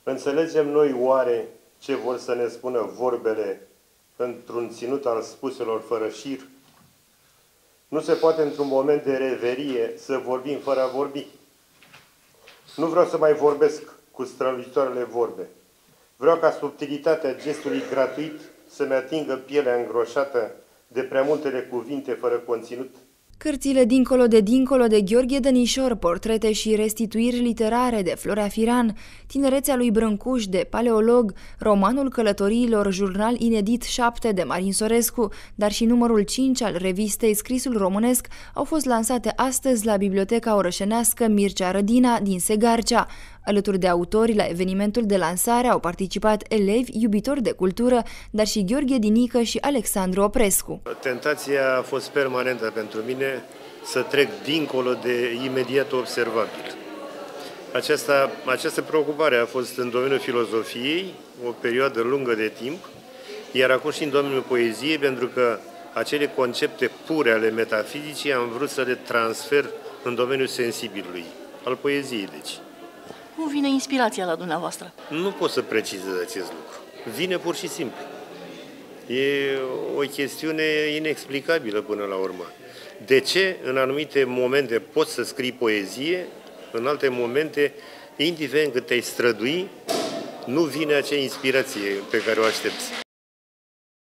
Înțelegem noi oare ce vor să ne spună vorbele într-un ținut al spuselor fără șir? Nu se poate într-un moment de reverie să vorbim fără a vorbi. Nu vreau să mai vorbesc cu strălucitoarele vorbe. Vreau ca subtilitatea gestului gratuit să-mi atingă pielea îngroșată de prea multele cuvinte fără conținut. Cărțile Dincolo de Gheorghe Dănișor, portrete și restituiri literare de Florea Firan, Tinerețea lui Brâncuș de Paleolog, romanul călătoriilor, jurnal inedit 7 de Marin Sorescu, dar și numărul 5 al revistei Scrisul Românesc au fost lansate astăzi la Biblioteca Orășenească Mircea Rădina din Segarcea. Alături de autori la evenimentul de lansare au participat elevi, iubitori de cultură, dar și Gheorghe Dinică și Alexandru Oprescu. Tentația a fost permanentă pentru mine să trec dincolo de imediat observabil. Această preocupare a fost în domeniul filozofiei o perioadă lungă de timp, iar acum și în domeniul poeziei, pentru că acele concepte pure ale metafizicii am vrut să le transfer în domeniul sensibilului, al poeziei, deci. Cum vine inspirația la dumneavoastră? Nu pot să precizez acest lucru. Vine pur și simplu. E o chestiune inexplicabilă până la urmă. De ce în anumite momente poți să scrii poezie, în alte momente, indiferent cât te-ai strădui, nu vine acea inspirație pe care o aștepți?